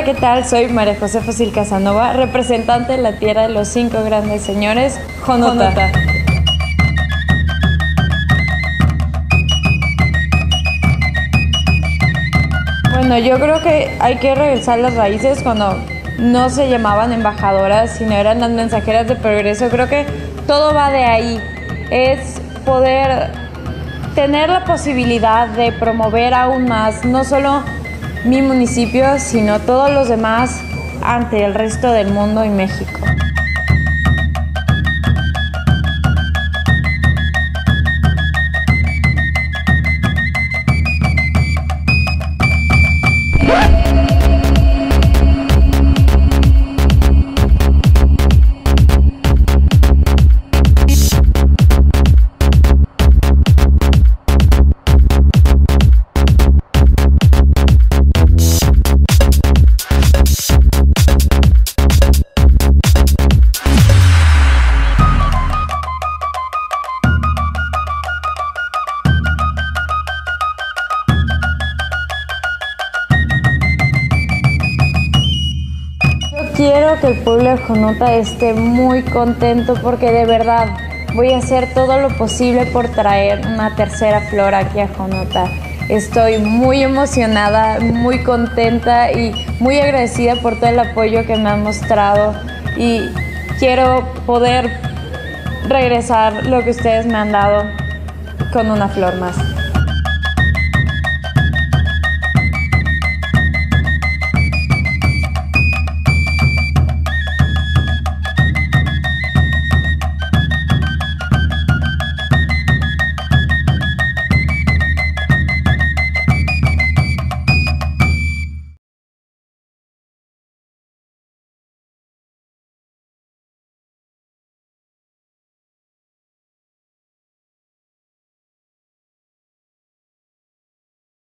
Hola, ¿qué tal? Soy María José Fósil Casanova, representante de la tierra de los 5 grandes señores, Jonota. Bueno, yo creo que hay que regresar a las raíces cuando no se llamaban embajadoras, sino eran las mensajeras de progreso. Creo que todo va de ahí, es poder tener la posibilidad de promover aún más, no solo mi municipio, sino todos los demás ante el resto del mundo y México. Quiero que el pueblo de Jonota esté muy contento porque de verdad voy a hacer todo lo posible por traer una tercera flor aquí a Jonota. Estoy muy emocionada, muy contenta y muy agradecida por todo el apoyo que me han mostrado y quiero poder regresar lo que ustedes me han dado con una flor más.